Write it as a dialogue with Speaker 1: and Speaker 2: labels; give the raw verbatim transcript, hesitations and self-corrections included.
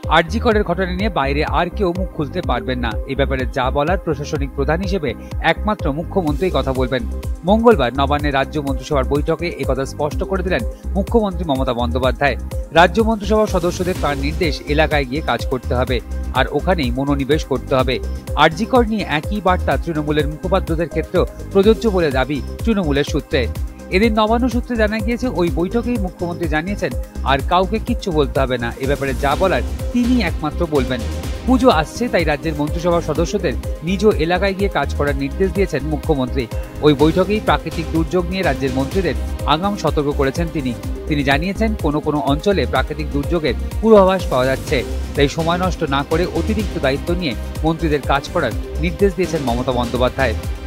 Speaker 1: আরজি করের ঘটনা নিয়ে বাইরে আর কেউ মুখ খুলতে পারবেন না। এ ব্যাপারে যা বলার প্রশাসনিক প্রধান হিসেবে একমাত্র মুখ্যমন্ত্রী কথা বলবেন। মঙ্গলবার নবান্নে রাজ্য মন্ত্রিসভার বৈঠকে একথা স্পষ্ট করে দিলেন মুখ্যমন্ত্রী মমতা বন্দ্যোপাধ্যায়। রাজ্য মন্ত্রিসভার সদস্যদের তার নির্দেশ এলাকায় গিয়ে কাজ করতে হবে, আর ওখানেই মনোনিবেশ করতে হবে। আরজি কর নিয়ে একই বার্তা তৃণমূলের মুখপাত্রদের ক্ষেত্রেও প্রযোজ্য বলে দাবি তৃণমূলের সূত্রে। এদিন নবান্ন সূত্রে জানা গিয়েছে, ওই বৈঠকেই মুখ্যমন্ত্রী জানিয়েছেন আর কাউকে কিচ্ছু বলতে হবে না, এ ব্যাপারে যা বলার তিনি একমাত্র বলবেন। পুজো আসছে, তাই রাজ্যের মন্ত্রিসভার সদস্যদের নিজ এলাকায় গিয়ে কাজ করার নির্দেশ দিয়েছেন মুখ্যমন্ত্রী। ওই বৈঠকেই প্রাকৃতিক দুর্যোগ নিয়ে রাজ্যের মন্ত্রীদের আগাম সতর্ক করেছেন তিনি। তিনি জানিয়েছেন, কোনো কোনো অঞ্চলে প্রাকৃতিক দুর্যোগের পূর্বাভাস পাওয়া যাচ্ছে, তাই সময় নষ্ট না করে অতিরিক্ত দায়িত্ব নিয়ে মন্ত্রীদের কাজ করার নির্দেশ দিয়েছেন মমতা বন্দ্যোপাধ্যায়।